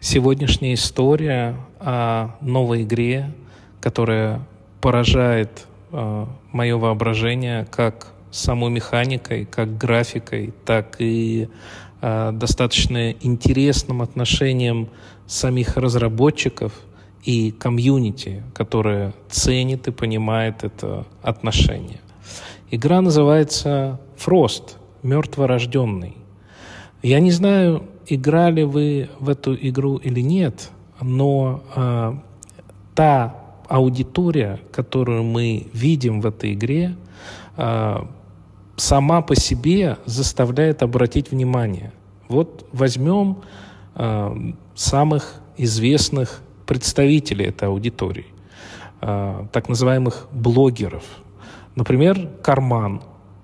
Сегодняшняя история о новой игре, которая поражает мое воображение как самой механикой, как графикой, так и достаточно интересным отношением самих разработчиков и комьюнити, которое ценит и понимает это отношение. Игра называется Frost, мертворожденный. Я не знаю, играли вы в эту игру или нет, но та аудитория, которую мы видим в этой игре, сама по себе заставляет обратить внимание. Вот возьмем самых известных представителей этой аудитории, так называемых блогеров. Например, Карман.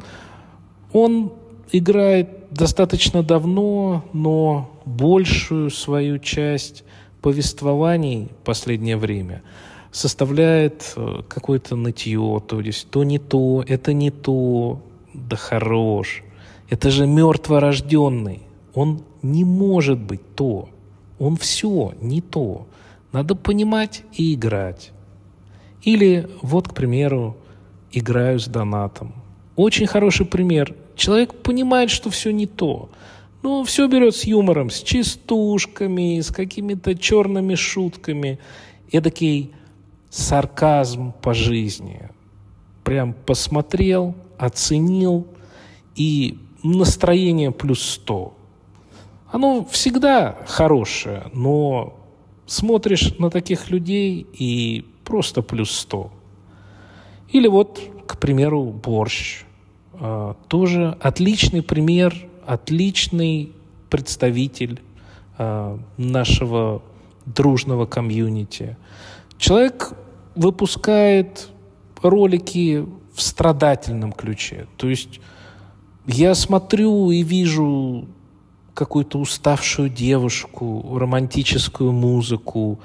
Он играет достаточно давно, но большую свою часть повествований в последнее время составляет какое-то нытье, то есть то не то, это не то. Да хорош. Это же мертворожденный. Он не может быть то. Он все не то. Надо понимать и играть. Или вот, к примеру, играю с донатом. Очень хороший пример. Человек понимает, что все не то. Но все берет с юмором, с частушками, с какими-то черными шутками. Эдакий сарказм по жизни. Прям посмотрел, оценил, и настроение плюс 100. Оно всегда хорошее, но смотришь на таких людей и просто плюс 100. Или вот, к примеру, Борщ. Тоже отличный пример, отличный представитель нашего дружного комьюнити. Человек выпускает ролики в страдательном ключе. То есть я смотрю и вижу какую-то уставшую девушку, романтическую музыку,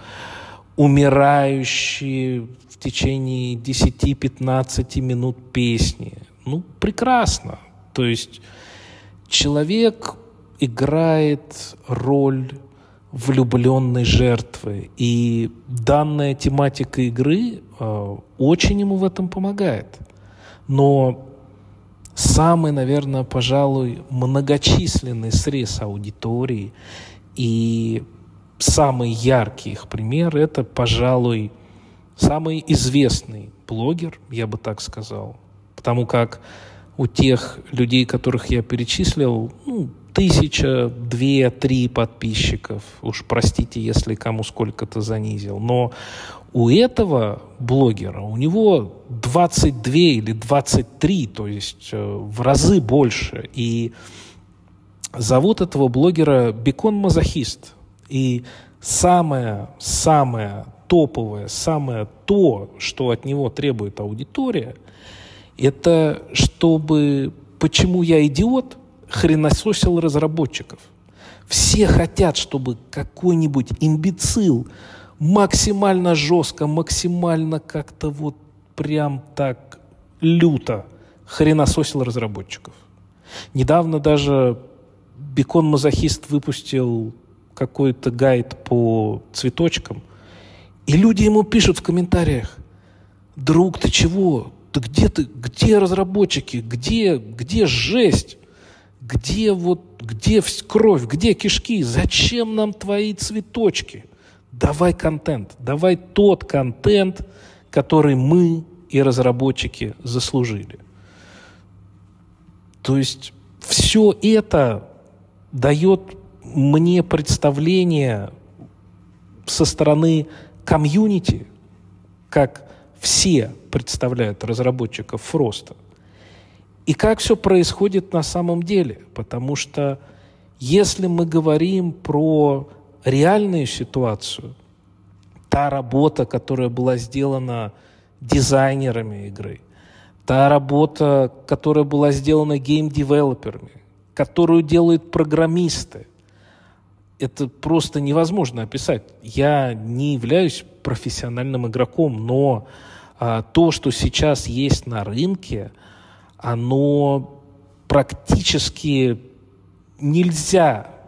умирающие в течение 10-15 минут песни. Ну, прекрасно. То есть человек играет роль влюбленной жертвы, и данная тематика игры очень ему в этом помогает. Но самый, наверное, пожалуй, многочисленный срез аудитории и самый яркий их пример – это, пожалуй, самый известный блогер, я бы так сказал. Потому как у тех людей, которых я перечислил, 1000, 2, 3 подписчиков. Уж простите, если кому сколько-то занизил. Но у этого блогера, у него 22 или 23, то есть в разы больше. И зовут этого блогера Бекон-мазохист. И самое топовое, самое то, что от него требует аудитория, это чтобы «Почему я идиот?» хренососил разработчиков. Все хотят, чтобы какой-нибудь имбецил максимально жестко, максимально как-то вот прям так люто хренососил разработчиков. Недавно даже Бекон-мазохист выпустил какой-то гайд по цветочкам, и люди ему пишут в комментариях: «Друг, ты чего? Где разработчики? Где жесть? Где кровь? Где кишки? Зачем нам твои цветочки? Давай контент. Давай тот контент, который мы и разработчики заслужили». То есть все это дает мне представление со стороны комьюнити, как все представляют разработчиков Фроста, и как все происходит на самом деле. Потому что если мы говорим про реальную ситуацию, та работа, которая была сделана дизайнерами игры, та работа, которая была сделана гейм-девелоперами, которую делают программисты, это просто невозможно описать. Я не являюсь профессиональным игроком, но то, что сейчас есть на рынке, оно практически нельзя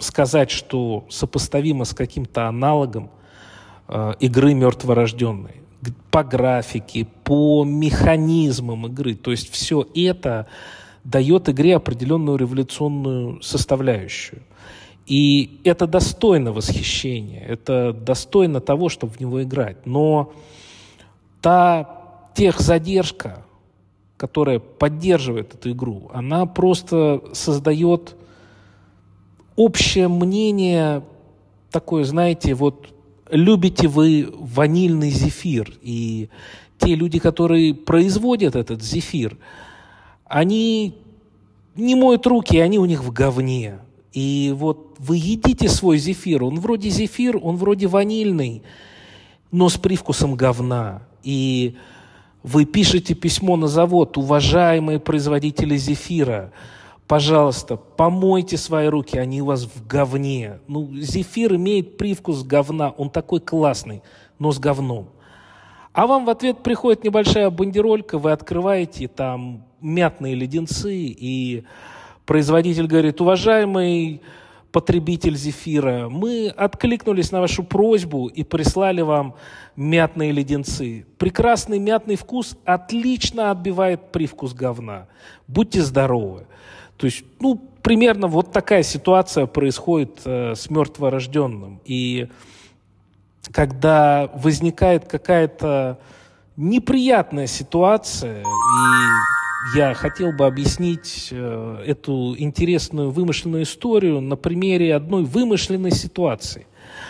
сказать, что сопоставимо с каким-то аналогом игры «Мертворожденные». По графике, по механизмам игры. То есть все это дает игре определенную революционную составляющую. И это достойно восхищения, это достойно того, чтобы в него играть. Но та техзадержка, которая поддерживает эту игру, она просто создает общее мнение такое, знаете, вот любите вы ванильный зефир, и те люди, которые производят этот зефир, они не моют руки, они у них в говне. И вот вы едите свой зефир, он вроде зефир, он вроде ванильный, но с привкусом говна. И вы пишете письмо на завод: уважаемые производители зефира, пожалуйста, помойте свои руки, они у вас в говне. Ну, зефир имеет привкус говна, он такой классный, но с говном. А вам в ответ приходит небольшая бандеролька, вы открываете, там мятные леденцы, и производитель говорит: уважаемый потребитель зефира, мы откликнулись на вашу просьбу и прислали вам мятные леденцы. Прекрасный мятный вкус отлично отбивает привкус говна. Будьте здоровы. То есть, примерно вот такая ситуация происходит с мертворожденным. И когда возникает какая-то неприятная ситуация, и я хотел бы объяснить эту интересную вымышленную историю на примере одной вымышленной ситуации.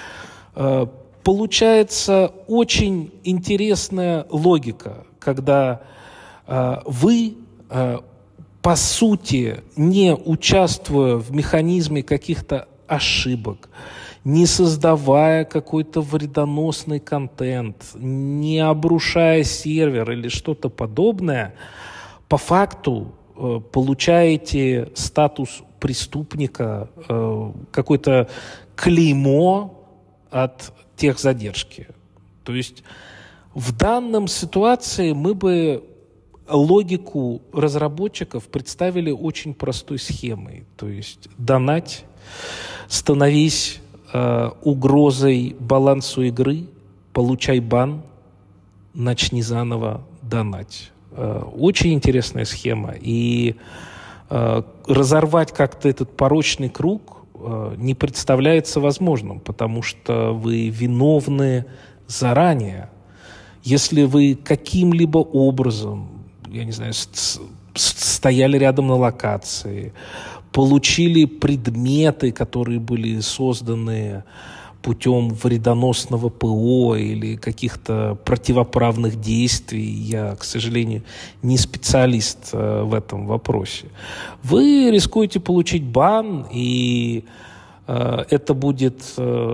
Получается очень интересная логика, когда вы, по сути, не участвуя в механизме каких-то ошибок, не создавая какой-то вредоносный контент, не обрушая сервер или что-то подобное, по факту получаете статус преступника, какое-то клеймо от техзадержки. То есть в данном ситуации мы бы логику разработчиков представили очень простой схемой. То есть донать, становись угрозой балансу игры, получай бан, начни заново донать. Очень интересная схема. И разорвать как-то этот порочный круг не представляется возможным, потому что вы виновны заранее. Если вы каким-либо образом, я не знаю, стояли рядом на локации, получили предметы, которые были созданы путем вредоносного ПО или каких-то противоправных действий, я, к сожалению, не специалист в этом вопросе, вы рискуете получить бан, и это будет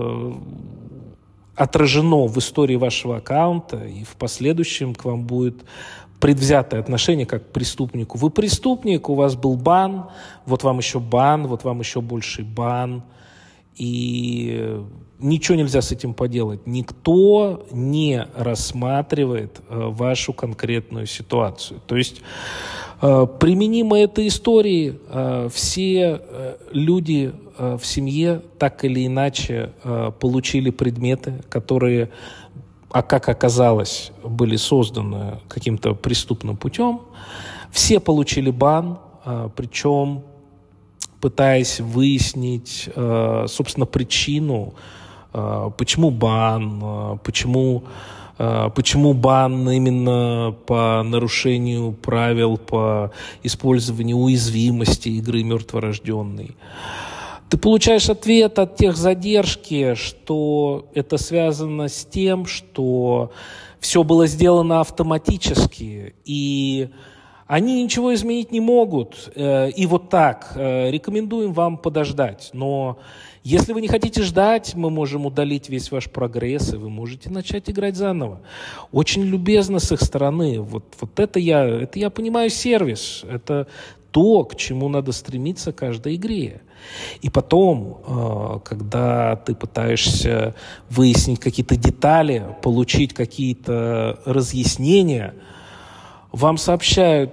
отражено в истории вашего аккаунта, и в последующем к вам будет предвзятое отношение как к преступнику. Вы преступник, у вас был бан, вот вам еще бан, вот вам еще больший бан, и ничего нельзя с этим поделать. Никто не рассматривает вашу конкретную ситуацию. То есть применимо этой истории, все люди в семье так или иначе получили предметы, которые, как оказалось, были созданы каким-то преступным путем. Все получили бан, причем пытаясь выяснить, собственно, причину, почему бан, почему бан именно по нарушению правил по использованию уязвимости игры «Мертворожденный». Ты получаешь ответ от техзадержки, что это связано с тем, что все было сделано автоматически, и они ничего изменить не могут. И вот так, рекомендуем вам подождать. Но если вы не хотите ждать, мы можем удалить весь ваш прогресс, и вы можете начать играть заново. Очень любезно с их стороны. Вот это я понимаю сервис. Это то, к чему надо стремиться каждой игре. И потом, когда ты пытаешься выяснить какие-то детали, получить какие-то разъяснения, вам сообщают: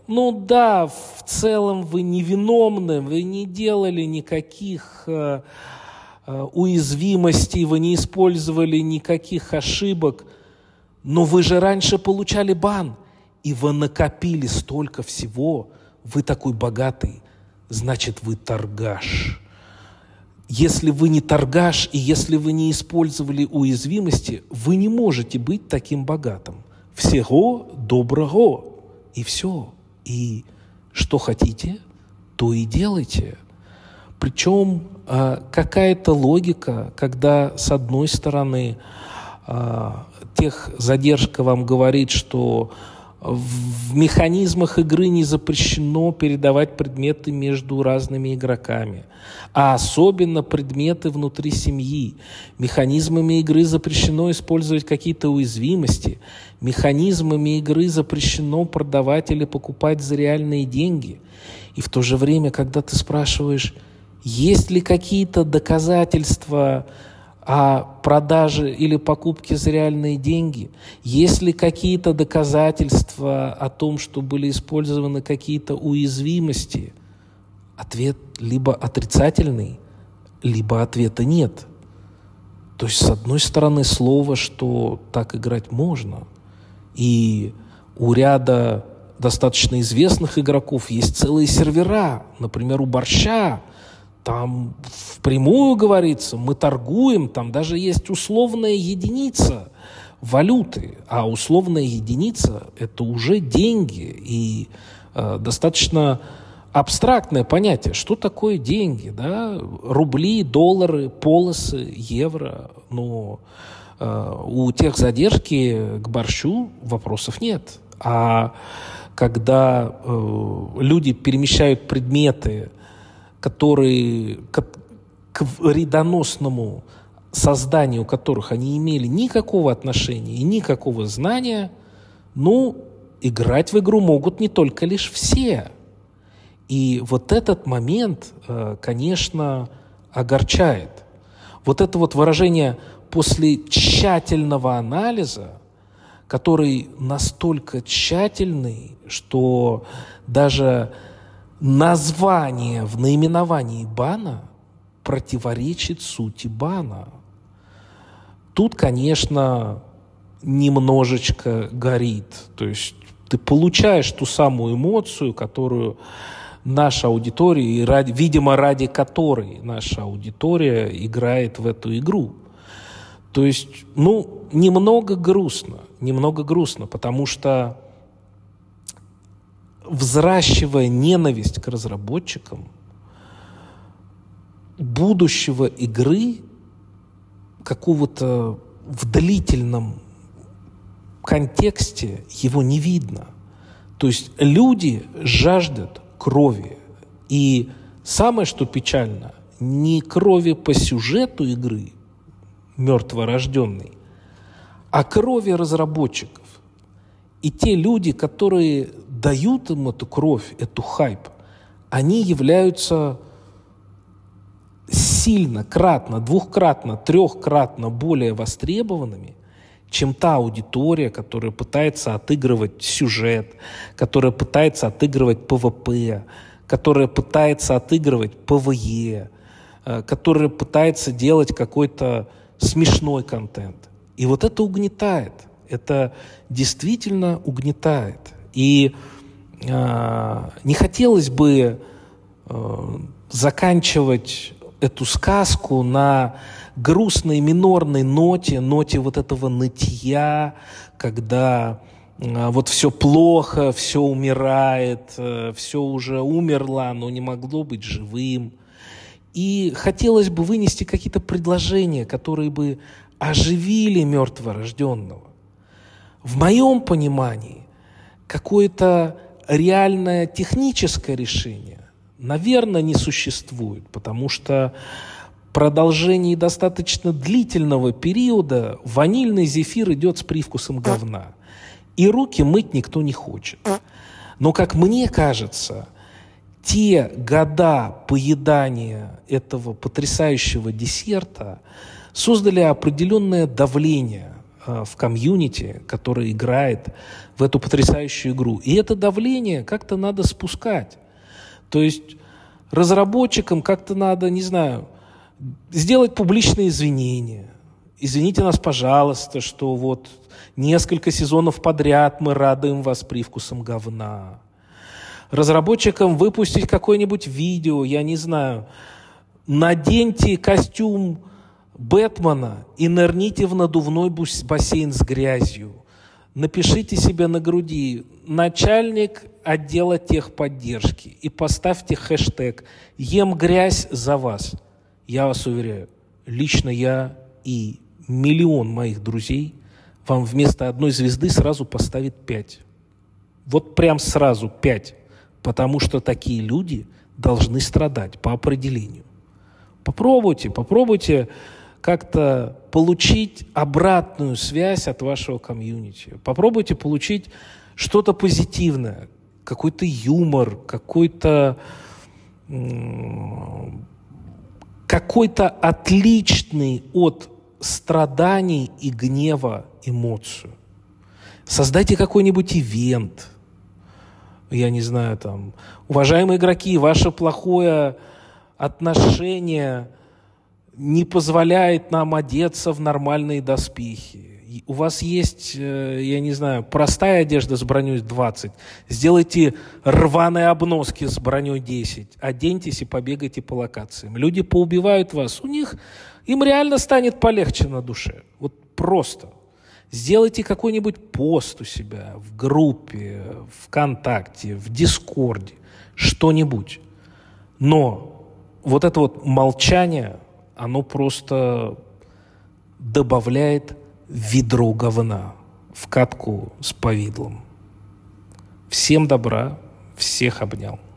ну да, в целом вы невиновны, вы не делали никаких уязвимостей, вы не использовали никаких ошибок, но вы же раньше получали бан, и вы накопили столько всего, вы такой богатый, значит, вы торгаш. Если вы не торгаш, и если вы не использовали уязвимости, вы не можете быть таким богатым. Всего доброго, и все. И что хотите, то и делайте. Причем какая-то логика, когда с одной стороны техзадержка вам говорит, что в механизмах игры не запрещено передавать предметы между разными игроками, а особенно предметы внутри семьи. Механизмами игры запрещено использовать какие-то уязвимости. Механизмами игры запрещено продавать или покупать за реальные деньги. И в то же время, когда ты спрашиваешь, есть ли какие-то доказательства о продаже или покупке за реальные деньги, есть ли какие-то доказательства о том, что были использованы какие-то уязвимости, ответ либо отрицательный, либо ответа нет. То есть, с одной стороны, слово, что так играть можно, и у ряда достаточно известных игроков есть целые сервера, например, у Борща. Там впрямую говорится, мы торгуем, там даже есть условная единица валюты, а условная единица – это уже деньги, и достаточно абстрактное понятие, что такое деньги, да? Рубли, доллары, полосы, евро, но у техзадержки к Борщу вопросов нет. А когда люди перемещают предметы, которые к вредоносному созданию которых они имели никакого отношения и никакого знания, ну, играть в игру могут не только лишь все. И вот этот момент, конечно, огорчает. Вот это вот выражение «после тщательного анализа», который настолько тщательный, что даже название в наименовании бана противоречит сути бана. Тут, конечно, немножечко горит. То есть ты получаешь ту самую эмоцию, которую наша аудитория, и видимо, ради которой наша аудитория играет в эту игру. То есть, немного грустно, потому что взращивая ненависть к разработчикам, будущего игры какого-то в длительном контексте его не видно. То есть люди жаждут крови. И самое, что печально, не крови по сюжету игры мертворожденной, а крови разработчиков. И те люди, которые дают им эту кровь, эту хайп, они являются сильно, кратно, двухкратно, трехкратно более востребованными, чем та аудитория, которая пытается отыгрывать сюжет, которая пытается отыгрывать ПВП, которая пытается отыгрывать ПВЕ, которая пытается делать какой-то смешной контент. И вот это угнетает. Это действительно угнетает. И не хотелось бы заканчивать эту сказку на грустной минорной ноте вот этого нытья, когда вот все плохо, все умирает, все уже умерло, но не могло быть живым. И хотелось бы вынести какие-то предложения, которые бы оживили мертворожденного. В моем понимании, какое-то реальное техническое решение, наверное, не существует, потому что в продолжении достаточно длительного периода ванильный зефир идет с привкусом говна. И руки мыть никто не хочет. Но, как мне кажется, те года поедания этого потрясающего десерта создали определенное давление в комьюнити, который играет в эту потрясающую игру. И это давление как-то надо спускать. То есть разработчикам как-то надо, не знаю, сделать публичные извинения. Извините нас, пожалуйста, что вот несколько сезонов подряд мы радуем вас привкусом говна. Разработчикам выпустить какое-нибудь видео, я не знаю, наденьте костюм Бэтмена и нырните в надувной бассейн с грязью. Напишите себе на груди «Начальник отдела техподдержки» и поставьте хэштег «Ем грязь за вас». Я вас уверяю, лично я и миллион моих друзей вам вместо 1 звезды сразу поставит 5. Вот прям сразу 5. Потому что такие люди должны страдать по определению. Попробуйте как-то получить обратную связь от вашего комьюнити. Попробуйте получить что-то позитивное, какой-то юмор, какой-то отличный от страданий и гнева эмоцию. Создайте какой-нибудь ивент. Я не знаю, там, уважаемые игроки, ваше плохое отношение не позволяет нам одеться в нормальные доспехи. У вас есть, я не знаю, простая одежда с броней 20. Сделайте рваные обноски с броней 10. Оденьтесь и побегайте по локациям. Люди поубивают вас. Им реально станет полегче на душе. Вот просто. Сделайте какой-нибудь пост у себя в группе, ВКонтакте, в Дискорде. Что-нибудь. Но вот это вот молчание, оно просто добавляет ведро говна в катку с повидлом. Всем добра, всех обнял.